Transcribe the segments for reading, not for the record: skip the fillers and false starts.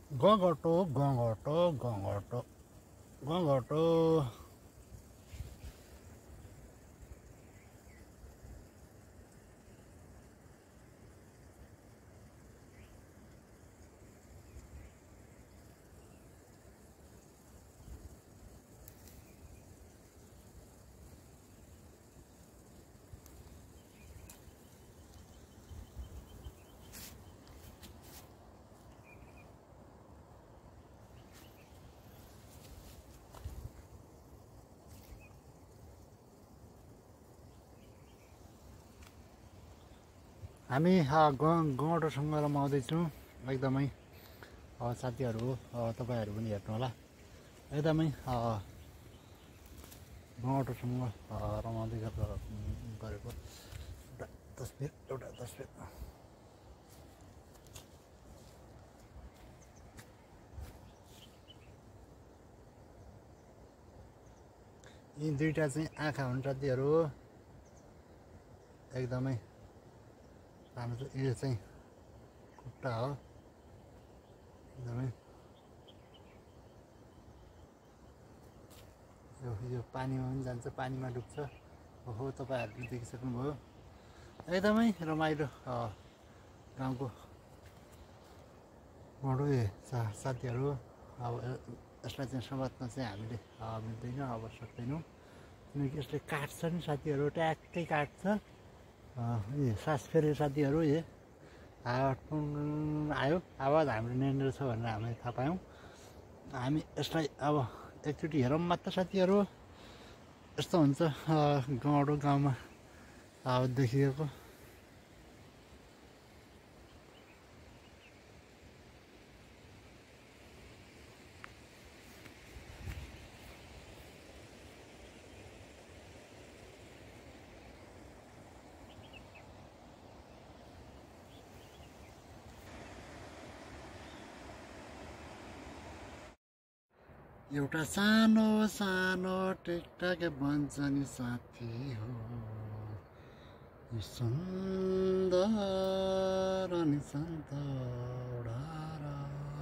गगटो गगटो गगटो गगटो हामी गगटोसँग रमाउँदैछौँ एकदमै साथीहरू तपाईँहरू पनि हेर्नु होला एकदमै गगटोसँग रमाउँदै गरेको एउटा तस्बिर यी दुईटा चाहिँ आँखा हुन् साथीहरू एकदमै राम्रो यो चाहिँ खुट्टा हो एकदमै यो पानीमा पनि जान्छ पानीमा डुब्छ ओहो तपाईँहरूले देखिसक्नुभयो एकदमै रमाइलो गाउँको बडो साथीहरू अब यसलाई चाहिँ समात्न चाहिँ हामीले मिल्दैन अब सक्दैनौँ किनकि यसले काट्छ नि साथीहरू ट्याक्कै काट्छ सास फेरे साथीहरू आयो आवाज हाम्रो यहाँनिर छ भनेर हामीले थाहा पायौँ हामी यसलाई अब एकचोटि हेरौँ मात्र साथीहरू यस्तो हुन्छ गडो गाउँमा अब देखिएको एउटा सानो सानो टिकटक बन्छ नि साथी हो यो सुन्दर अनि शान्त डाँडा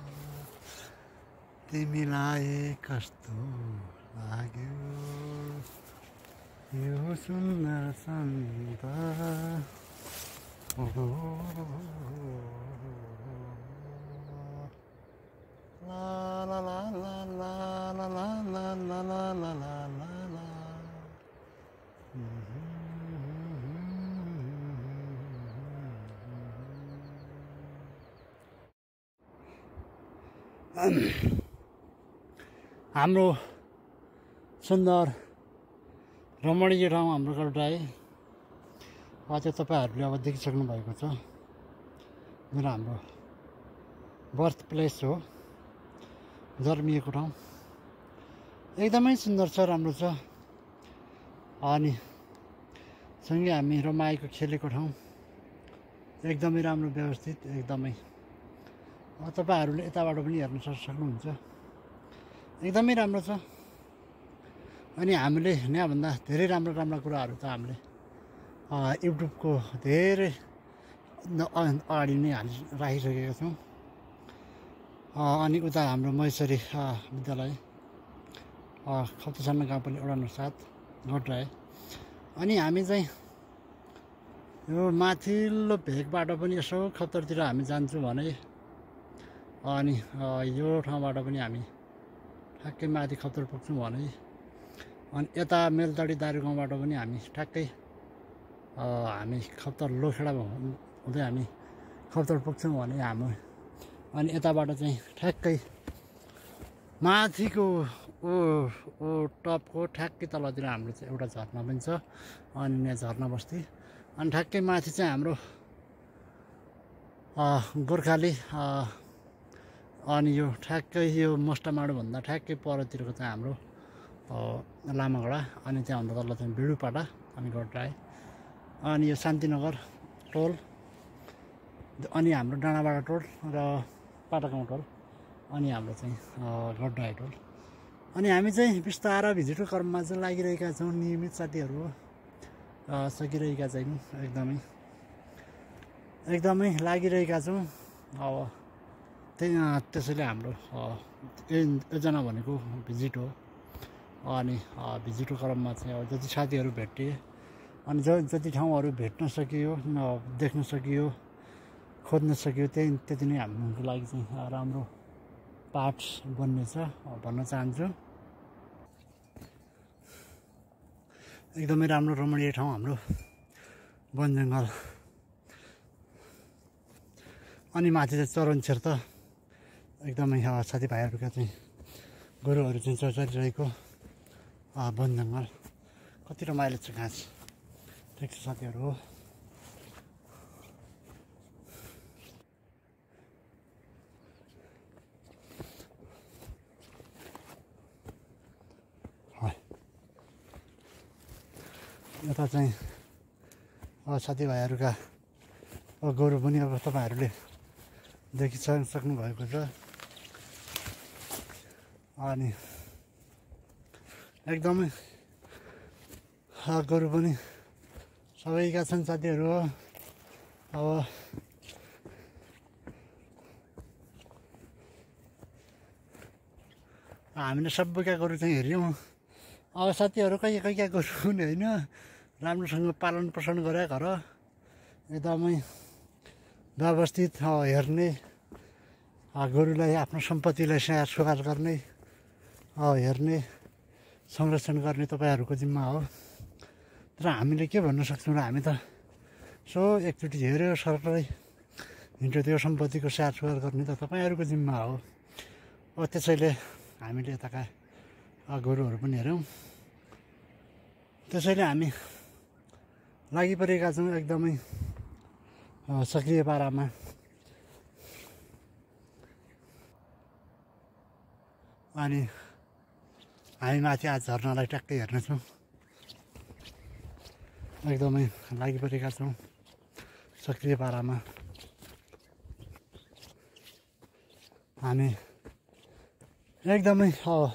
तिमीलाई कस्तो लाग्यो यो सुन्दर शान्त La la la la la la la la la la la la la. हाम्रो सुन्दर रमणीय ठाउँ हाम्रो गडराई अझै तपाईँहरूले अब देखिसक्नु भएको छ जुन हाम्रो बर्थ प्लेस हो जन्मिएको ठाउँ एकदमै सुन्दर छ राम्रो छ अनि सँगै हामी रमाएको खेलेको ठाउँ एकदमै राम्रो व्यवस्थित एकदमै तपाईँहरूले यताबाट पनि हेर्न सक्नुहुन्छ एकदमै राम्रो छ अनि हामीले यहाँभन्दा धेरै राम्रो राम्रो कुराहरू त हामीले युट्युबको धेरै अगाडि नै राखिसकेका छौँ अनि उता हाम्रो महेश्वरी विद्यालय खप्तछान्ना गाउँपालिका वडा 7 गडराई अनि हामी चाहिँ यो माथिल्लो भेगबाट पनि यसो खप्तरतिर हामी जान्छौँ भने अनि यो ठाउँबाट पनि हामी ठ्याक्कै माथि खप्तर पुग्छौँ भने अनि यता मेलतडी दारू गाउँबाट पनि हामी ठ्याक्कै हामी खप्तर लोखेडा हुँदै हामी खप्तर पुग्छौँ भने हाम्रो अनि यताबाट चाहिँ ठ्याक्कै माथिको ओ टपको ठ्याक्कै तलतिर हाम्रो चाहिँ एउटा झर्ना पनि छ अनि यहाँ झर्ना बस्ती अनि ठ्याक्कै माथि चाहिँ हाम्रो गोर्खाली अनि यो ठ्याक्कै यो मस्टामाडोभन्दा ठ्याक्कै परतिरको चाहिँ हाम्रो लामागडा अनि त्यहाँभन्दा तल चाहिँ भिडुपाटा अनि गडराई अनि यो शान्तिनगर टोल अनि हाम्रो डाँडाबाडा टोल र पाटागाउँ टोल अनि हाम्रो चाहिँ गडराई टोल अनि हामी चाहिँ बिस्तारै भिजिटको क्रममा चाहिँ लागिरहेका छौँ नियमित साथीहरू सकिरहेका छैनौँ एकदमै लागिरहेका छौँ अब त्यसैले हाम्रो योजना भनेको भिजिट हो। अनि भिजिटको क्रममा चाहिँ अब जति साथीहरू भेटिए अनि जति ठाउँहरू भेट्न सकियो, देख्न सकियो, खोज्न सकियो, त्यति नै हाम्रो लागि चाहिँ राम्रो पाठ बन्नेछ भन्न चाहन्छु। एकदमै राम्रो रमणीय ठाउँ हाम्रो वन जङ्गल। अनि माथि चाहिँ चरनछेर त एकदमै साथीभाइहरूका चाहिँ गोरुहरू चाहिँ चरिरहेको वन जङ्गल कति रमाइलो छ। घाँस ठिक छ साथीहरू हो। यता चाहिँ साथीभाइहरूका गोरु पनि अब तपाईँहरूले देखिसक्नु भएको छ। अनि एकदमै गोरु पनि सबैका छन् साथीहरू हो। अब हामीले सबैका गोरु चाहिँ हेऱ्यौँ। अब साथीहरू कैका गोरु पनि होइन, राम्रोसँग पालन पोषण गरे घर एकदमै व्यवस्थित हेर्ने, गोरुलाई आफ्नो सम्पत्तिलाई स्याहार सुहार गर्ने, हेर्ने, संरक्षण गर्ने तपाईँहरूको जिम्मा हो। तर हामीले के भन्न सक्छौँ र, हामी त सो एकचोटि हेऱ्यो सरकारै हिँड्यो, त्यो सम्पत्तिको स्याहार सुहार गर्ने त तपाईँहरूको जिम्मा हो। त्यसैले हामीले यताका गोरुहरू पनि हेऱ्यौँ। त्यसैले हामी लागिपरेका छौँ एकदमै सक्रिय पारामा। अनि हामी माथि आज झर्नालाई ट्याक्कै हेर्नेछौँ। एकदमै लागिपरेका छौँ सक्रिय पारामा। हामी एकदमै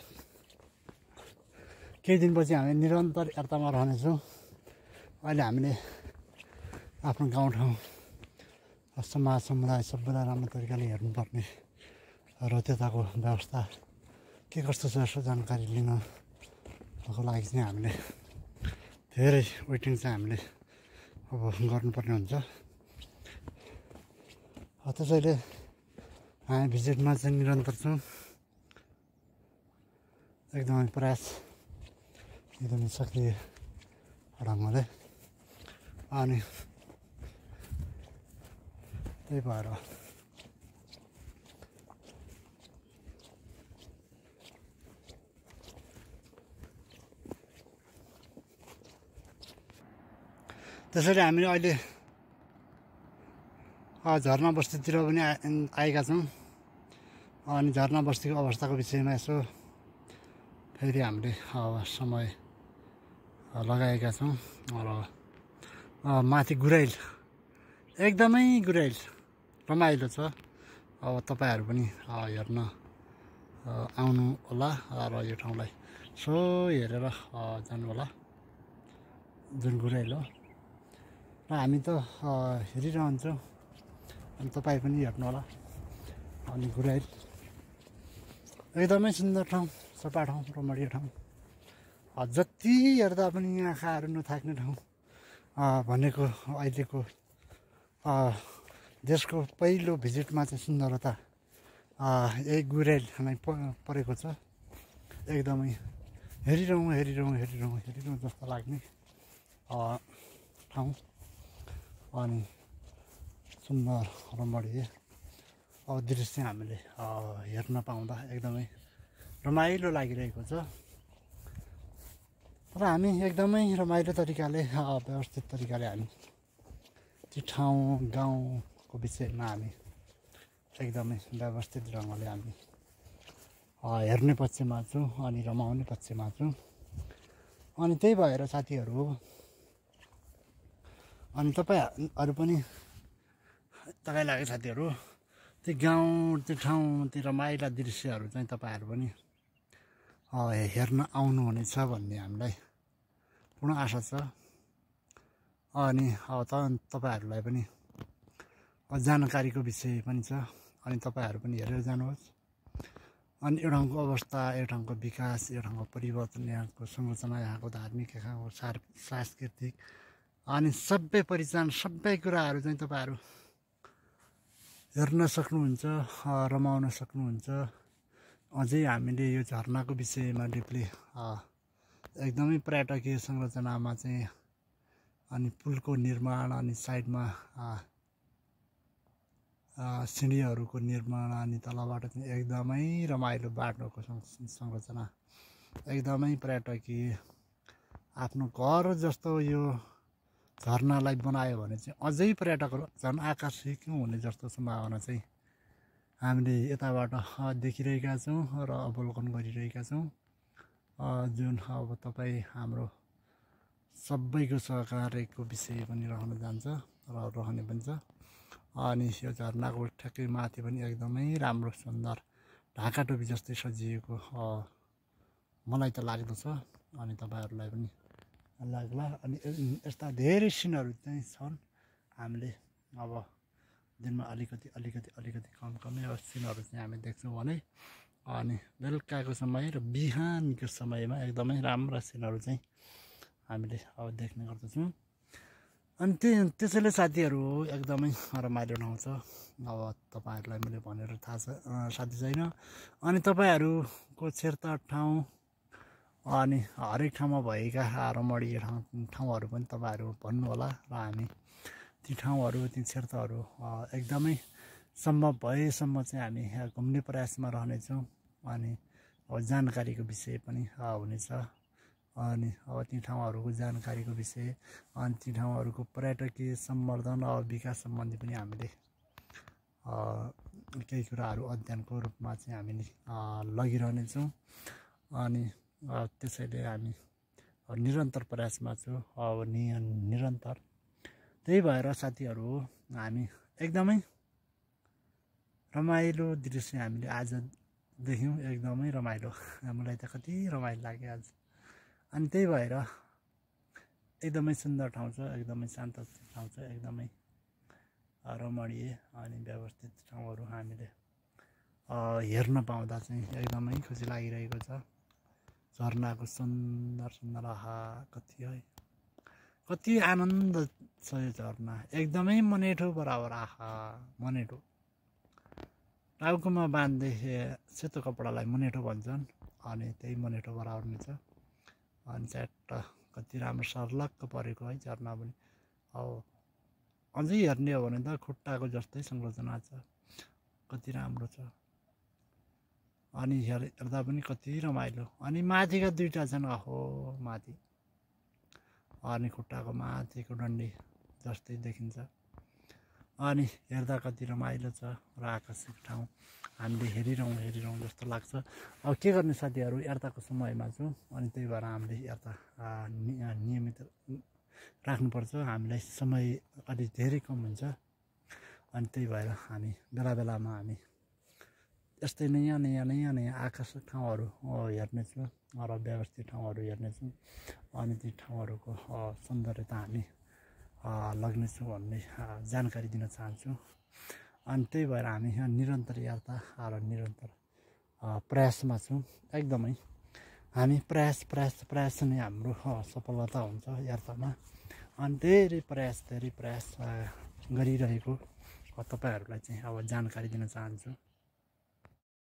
केही दिनपछि हामी निरन्तर यात्रामा रहनेछौँ। अहिले हामीले आफ्नो गाउँठाउँ, समाज, समुदाय सबैलाई राम्रो तरिकाले हेर्नुपर्ने र त्यताको व्यवस्था के कस्तो छ यसो जानकारी लिनको लागि चाहिँ हामीले धेरै वेटिङ चाहिँ हामीले अब गर्नुपर्ने हुन्छ। त्यसैले हामी भिजिटमा चाहिँ निरन्तर छौँ। एकदमै प्रयास एकदमै सक्रिय ढङ्गले। अनि त्यही भएर त्यसैले हामीले अहिले झरना बस्तीतिर पनि आएका छौँ। अनि झरना बस्तीको अवस्थाको विषयमा यसो फेरि हामीले समय लगाएका छौँ। र माथि गुराइल, एकदमै गुराइल रमाइलो छ। अब तपाईँहरू पनि हेर्न आउनु होला र यो ठाउँलाई यसो हेरेर जानु होला, जुन गुराइल हो। र हामी त हेरिरहन्छौँ, अनि तपाईँ पनि हेर्नु होला। अनि गुराइल एकदमै सुन्दर ठाउँ, सफा ठाउँ, रमणीय ठाउँ, जति हेर्दा पनि आँखाहरू नथाक्ने ठाउँ भनेको अहिलेको देशको पहिलो भिजिटमा चाहिँ सुन्दरता यही गुराइल नै परेको छ। एकदमै हेरिरहँ जस्तो लाग्ने ठाउँ अनि सुन्दर रमणीय दृश्य हामीले हेर्न पाउँदा एकदमै रमाइलो लागिरहेको छ। र हामी एकदमै रमाइलो तरिकाले व्यवस्थित तरिकाले हामी त्यो ठाउँ गाउँको विषयमा हामी एकदमै व्यवस्थित ढङ्गले हामी हेर्ने पक्षमा छौँ अनि रमाउने पक्षमा छौँ। अनि त्यही भएर साथीहरू हो, अनि तपाईँहरू पनि तपाईँलाई साथीहरू त्यो गाउँ, त्यो ठाउँ, त्यो रमाइला दृश्यहरू चाहिँ तपाईँहरू पनि हेर्न आउनुहुनेछ भन्ने हामीलाई पूर्ण आशा छ। अनि अब तपाईँहरूलाई पनि जानकारीको विषय पनि छ। अनि तपाईँहरू पनि हेरेर जानुहोस्। अनि यो ठाउँको अवस्था, यो ठाउँको विकास, यो ठाउँको परिवर्तन, यहाँको संरचना, यहाँको धार्मिक, यहाँको सांस्कृतिक अनि सबै पहिचान, सबै कुराहरू चाहिँ तपाईँहरू हेर्न सक्नुहुन्छ, रमाउन सक्नुहुन्छ। अझै हामीले यो झरनाको विषयमा डिपली एकदमै पर्यटकीय संरचनामा चाहिँ अनि पुलको निर्माण, अनि साइडमा सिँढीहरूको निर्माण, अनि तलबाट चाहिँ एकदमै रमाइलो बाटोको संरचना, एकदमै पर्यटकीय आफ्नो घर जस्तो यो झरनालाई बनायो भने चाहिँ अझै पर्यटकहरू झन् आकर्षित हुने जस्तो सम्भावना चाहिँ हामीले यताबाट देखिरहेका छौँ र अवलोकन गरिरहेका छौँ। जुन अब तपाईँ हाम्रो सबैको सहकार्यको विषय पनि रहन जान्छ र रहने पनि छ। अनि यो झरनाको ठ्याक्कै माथि पनि एकदमै राम्रो सुन्दर ढाका टोपी जस्तै सजिएको मलाई त लाग्दछ, अनि तपाईँहरूलाई पनि लाग्ला। अनि यस्ता धेरै सिनहरू चाहिँ छन्। हामीले अब दिनमा अलिकति कमै अब सिनहरू चाहिँ हामी देख्छौँ भने, अनि बेलुकाको समय र बिहानको समयमा एकदमै राम्रा सिनहरू चाहिँ हामीले अब देख्ने गर्दछौँ। अनि त्यसैले साथीहरू एकदमै रमाइलो ठाउँ छ। अब तपाईँहरूलाई मैले भनेर थाहा छ साथी छैन। अनि तपाईँहरूको छेरतार ठाउँ अनि हरेक ठाउँमा भएका रमणीय ठाउँहरू पनि तपाईँहरू भन्नुहोला, र हामी ती ठाउँहरू, ती क्षेत्रहरू एकदमै सम्भव भएसम्म चाहिँ हामी घुम्ने प्रयासमा रहनेछौँ। अनि अब जानकारीको विषय पनि हुनेछ। अनि अब ती ठाउँहरूको जानकारीको विषय, अनि ती ठाउँहरूको पर्यटकीय सम्वर्धन र विकास सम्बन्धी पनि हामीले केही कुराहरू अध्ययनको रूपमा चाहिँ हामीले लगिरहनेछौँ। अनि त्यसैले हामी निरन्तर प्रयासमा छौँ, अब निरन्तर। त्यही भएर साथीहरू हामी एकदमै रमाइलो दृश्य हामीले आज देख्यौँ, एकदमै रमाइलो। हामीलाई त कति रमाइलो लाग्यो आज। अनि त्यही भएर एकदमै सुन्दर ठाउँ छ, एकदमै शान्त ठाउँ छ, एकदमै रमणीय अनि व्यवस्थित ठाउँहरू हामीले हेर्न पाउँदा चाहिँ एकदमै खुसी लागिरहेको छ। झरनाको सुन्दर सुन्दर कति आनन्द छ यो झरना, एकदमै मनेठो बराबर। मनेठो टाउकोमा बाँध्दै सेतो कपडालाई मनेठो भन्छन्, अनि त्यही मनेठो बराबर नै छ। अनि च्याट्ट कति राम्रो सर्लक्क परेको है झरना पनि। अब अझै हेर्ने हो भने त खुट्टाको जस्तै संरचना छ, कति राम्रो छ। अनि हेर्दा पनि कति रमाइलो। अनि माथिका दुईवटा छन्, माथि, अनि खुट्टाको माथिको डन्डी जस्तै देखिन्छ। अनि हेर्दा कति रमाइलो छ र आकर्षक ठाउँ हामीले हेरिरहँ जस्तो लाग्छ। अब के गर्ने साथीहरू, यात्राको समयमा छौँ, अनि त्यही भएर हामीले यात्रा नियमित राख्नुपर्छ। हामीलाई समय अलिक धेरै कम हुन्छ, अनि त्यही भएर हामी बेला बेलामा हामी यस्तै नयाँ आकर्षक ठाउँहरू हेर्नेछौँ र व्यवस्थित ठाउँहरू हेर्नेछौँ। अनि ती ठाउँहरूको सौन्दर्यता हामी लग्नेछौँ भन्ने जानकारी दिन चाहन्छु। अनि त्यही भएर हामी निरन्तर यात्रा र निरन्तर प्रयासमा छौँ। एकदमै हामी प्रयास नै हाम्रो सफलता हुन्छ यात्रामा। अनि धेरै प्रयास गरिरहेको तपाईँहरूलाई चाहिँ अब जानकारी दिन चाहन्छु।